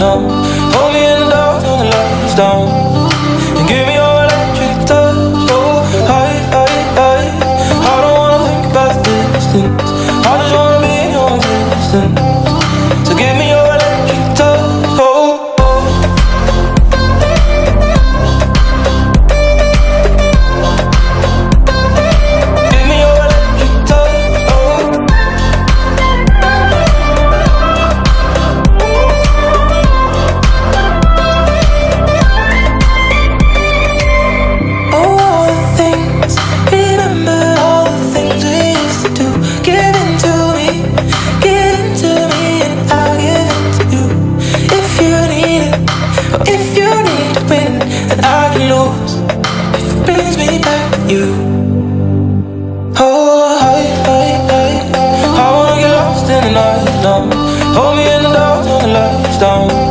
now. Hold me in the dark till the lights down, and give me your electric touch. Oh, I don't wanna think about the distance. I just wanna be in your existence. So give me your electric touch. Oh. I wanna get lost in the night now. Hold me in the dark till the lights down.